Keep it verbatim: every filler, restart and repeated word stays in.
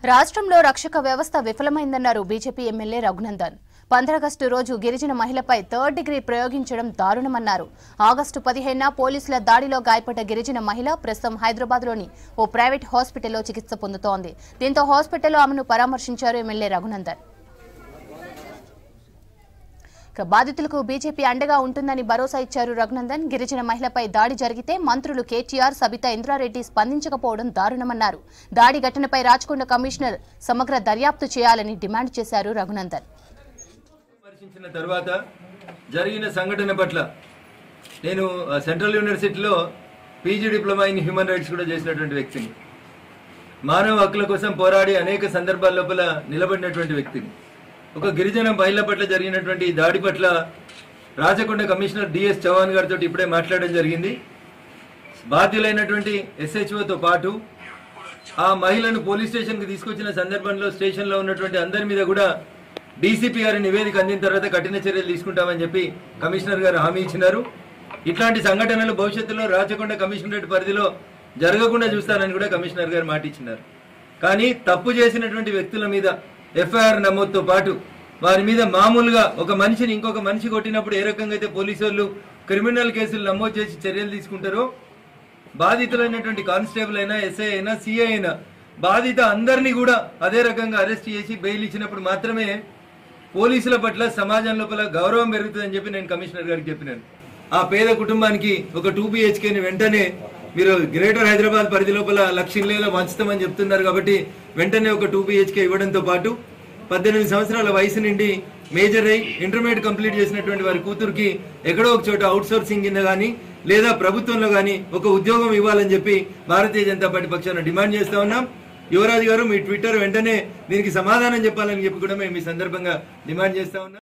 రాష్ట్రంలో రక్షక వ్యవస్థ విఫలమైందన్నారు బీజేపీ ఎమ్మెల్యే రఘునందన్. పంద్రాగస్టు రోజు గిరిజన మహిళపై థర్డ్ డిగ్రీ ప్రయోగించడం దారుణమన్నారు. ఆగస్టు పదిహేనున పోలీసుల దాడిలో గాయపడ్డ గిరిజన మహిళ ప్రస్తుతం హైదరాబాద్లోని ఓ ప్రైవేట్ హాస్పిటల్లో చికిత్స పొందుతోంది. దీంతో హాస్పిటల్లో ఆమెను పరామర్శించారు ఎమ్మెల్యే రఘునందన్. బాధితులకు బీజేపీ అండగా ఉంటుందని భరోసా ఇచ్చారు రఘునందన్. గిరిజన మహిళపై దాడి జరిగితే మంత్రులు కేటీఆర్, సబితా ఇంద్రారెడ్డి స్పందించకపోవడం దారుణమన్నారు. దాడి ఘటనపై రాచకొండ కమిషనర్ సమగ్ర దర్యాప్తు చేయాలని డిమాండ్ చేశారు రఘునందన్. పరిశీలించిన తర్వాత జరిగిన సంఘటన పట్ల నేను సెంట్రల్ యూనివర్సిటీలో PG diploma in human rights కూడా చేసినటువంటి వ్యక్తిని, మానవ హక్కుల కోసం పోరాడి అనేక సందర్భాల లోపల నిలబడినటువంటి వ్యక్తిని. ఒక గిరిజన మహిళ పట్ల జరిగినటువంటి దాడి పట్ల రాచకొండ కమిషనర్ డిఎస్ చౌహాన్ గారితో ఇప్పుడే మాట్లాడడం జరిగింది. బాధ్యులైనటువంటి ఎస్హెచ్ఓతో పాటు ఆ మహిళను పోలీస్ స్టేషన్కి తీసుకొచ్చిన సందర్భంలో స్టేషన్లో ఉన్నటువంటి అందరి మీద కూడా డీసీపీ గారి నివేదిక అందిన తర్వాత కఠిన చర్యలు తీసుకుంటామని చెప్పి కమిషనర్ గారు హామీ ఇచ్చినారు. ఇట్లాంటి సంఘటనలు భవిష్యత్తులో రాచకొండ కమిషనరేట్ పరిధిలో జరగకుండా చూస్తానని కూడా కమిషనర్ గారు మాట ఇచ్చినారు. కానీ తప్పు చేసినటువంటి వ్యక్తుల మీద ఎఫ్ఐఆర్ నమోదుతో పాటు వారి మీద మామూలుగా ఒక మనిషిని ఇంకొక మనిషి కొట్టినప్పుడు ఏ రకంగా అయితే పోలీసు వాళ్ళు క్రిమినల్ కేసులు నమోదు చేసి చర్యలు తీసుకుంటారో, బాధితులైనటువంటి కానిస్టేబుల్ అయినా, ఎస్ఐ అయినా, సిఐ అయినా బాధిత అందరినీ కూడా అదే రకంగా అరెస్ట్ చేసి బెయిల్ ఇచ్చినప్పుడు మాత్రమే పోలీసుల పట్ల సమాజం లోపల గౌరవం పెరుగుతుందని చెప్పి నేను కమిషనర్ గారికి చెప్పినాను. ఆ పేద కుటుంబానికి ఒక టూ బిహెచ్కేని వెంటనే మీరు గ్రేటర్ హైదరాబాద్ పరిధి లోపల లక్ష ఇళ్లలో వంచుతామని చెప్తున్నారు కాబట్టి వెంటనే ఒక టూ బిహెచ్కే ఇవ్వడంతో పాటు పద్దెనిమిది సంవత్సరాల వయసు నుండి మేజర్ అయి ఇంటర్మీడియట్ కంప్లీట్ చేసినటువంటి వారి కూతురికి ఎక్కడో ఒక చోట అవుట్ సోర్సింగ్ కింద కానీ లేదా ప్రభుత్వంలో కానీ ఒక ఉద్యోగం ఇవ్వాలని చెప్పి భారతీయ జనతా పార్టీ పక్షాన డిమాండ్ చేస్తా ఉన్నాం. యువరాజు గారు మీ ట్విట్టర్ వెంటనే దీనికి సమాధానం చెప్పాలని చెప్పి కూడా మేము ఈ సందర్భంగా డిమాండ్ చేస్తా ఉన్నాం.